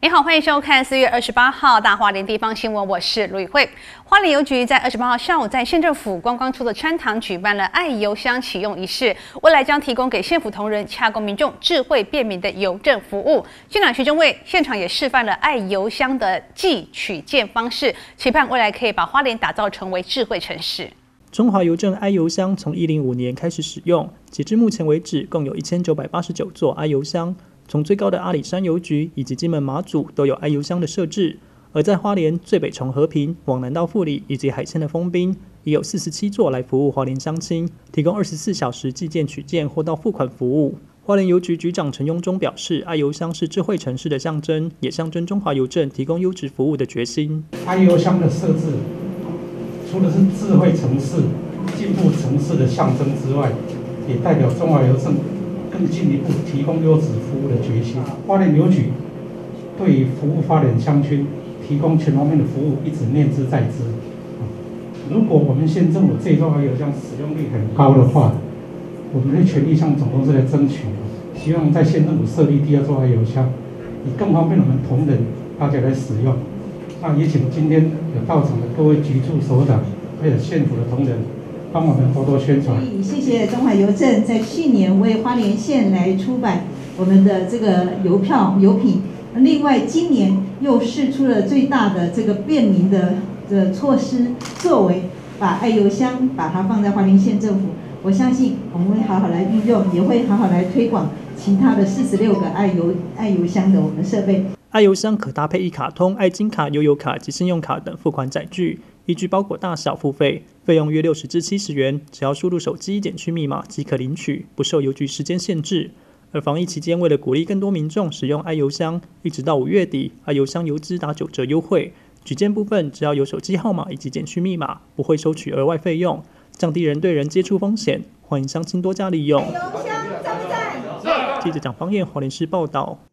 你好，欢迎收看4月28号大花莲地方新闻，我是卢宇慧。花莲邮局在28号上午在县政府观光处的穿堂举办了爱邮箱启用仪式，未来将提供给县府同仁洽购民众智慧便民的邮政服务。县长徐正伟现场也示范了爱邮箱的寄取件方式，期盼未来可以把花莲打造成为智慧城市。 中华邮政爱邮箱从105年开始使用，截至目前为止，共有1989座爱邮箱。从最高的阿里山邮局以及金门马祖都有爱邮箱的设置，而在花莲最北从和平往南到富里以及海线的丰滨，也有47座来服务花莲乡亲，提供24小时寄件取件或到付款服务。花莲邮局局长陈庸忠表示，爱邮箱是智慧城市的象征，也象征中华邮政提供优质服务的决心。 爱邮箱的设置，除了是智慧城市、进步城市的象征之外，也代表中华邮政更进一步提供优质服务的决心。花莲邮局对于服务花莲乡亲、提供全方面的服务一直念之在之。如果我们县政府这一座爱邮箱使用率很高的话，我们会全力向总公司来争取，希望在县政府设立第2座爱邮箱，以更方便我们同仁大家来使用。那也请今天有到场的各位局处首长，还有县府的同仁，帮我们多多宣传。 谢谢中华邮政在去年为花莲县来出版我们的这个邮票邮品，另外今年又释出了最大的这个便民的措施作为，把爱邮箱把它放在花莲县政府，我相信我们会好好来运用，也会好好来推广其他的46个爱邮箱的我们的设备。 爱邮箱可搭配一卡通、爱金卡、悠游卡及信用卡等付款载具，依据包裹大小付费，费用约60至70元，只要输入手机减去密码即可领取，不受邮局时间限制。而防疫期间，为了鼓励更多民众使用爱邮箱，一直到5月底，爱邮箱邮资打9折优惠。取件部分，只要有手机号码以及减去密码，不会收取额外费用，降低人对人接触风险。欢迎乡亲多加利用。 爱邮箱赞不赞？ 记者蒋方燕，花莲市报道。